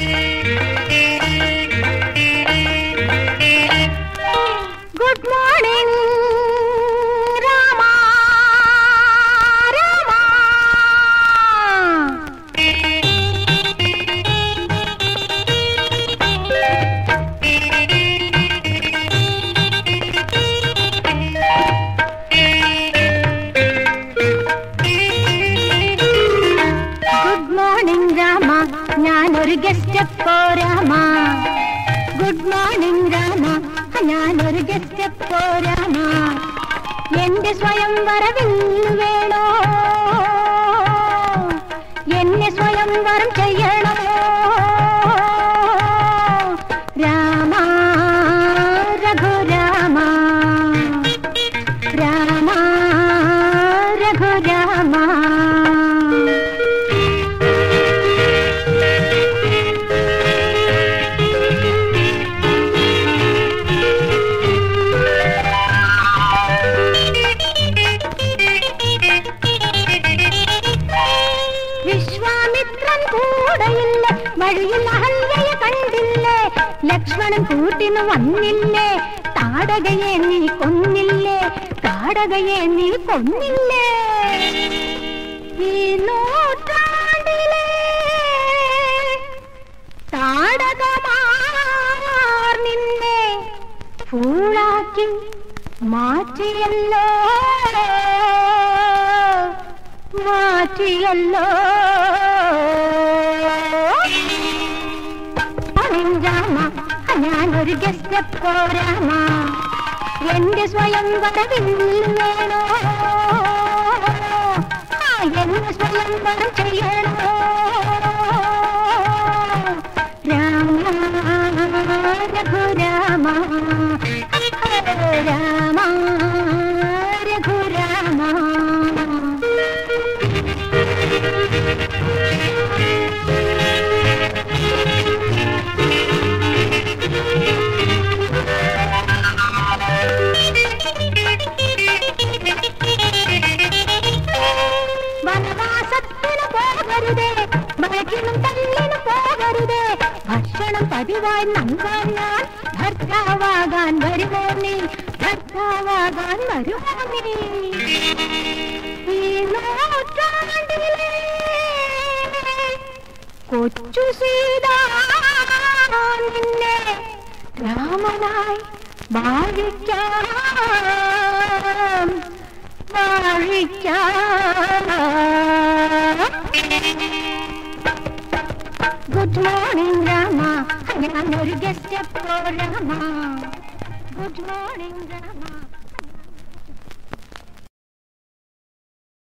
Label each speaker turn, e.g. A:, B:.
A: Good morning, Rama, Rama. Good morning, Rama. ഞാനൊരു guest പോരാമ. Good morning Rama, ഞാനൊരു guest പോരാമ. എന്റെ സ്വയംവരവിൽ വേണോ, എന്നെ സ്വയംവരം ചെയ്യണോ? രാമ രഘുരാമ, രാമ രഘുരാമ. വിശ്വാമിത്രൻ കൂടെയില്ല, വഴിയിൽ അഹല്യയെ കണ്ടില്ലേ? ലക്ഷ്മണൻ കൂട്ടിന് വന്നില്ലേ? താടകയെ നീ കൊന്നില്ലേ? താടകയെ നീ കൊന്നില്ലേ? ഈ നൂറ്റാണ്ടിലെ താടകമാർ നിന്നെ ഫൂളാക്കി മാറ്റിയല്ലോ, മാറ്റിയല്ലോ. രാമ, ഞാനൊരു ഗസ്റ്റ് പോരാമ. എന്റെ സ്വയംവരവിൽ വേണോ, എന്നെ സ്വയംവരം ചെയ്യണോ? രാമ രഘുരാമ, രാമ രഘുരാമ. വനവാസത്തിന് പോകരുതേ, മഴക്കിനും തല്ലിന് പോകരുതേ. ഭക്ഷണം പതിവായി നൽകാൻ ഞാൻ ഭർത്താവാകാൻ വരുമോ നീ? ഭർത്താവാകാൻ വരുമോ നീ? ഈ നൂറ്റാണ്ടിലെ കൊച്ചു സീത നിന്നെ രാമനായി ഭാവിക്കാം, ഭാവിക്കാം. ഗുഡ് മോർണിംഗ് രാമ, ഞാനൊരു ഗസ്റ്റ് പോരാമ. Good morning Rama.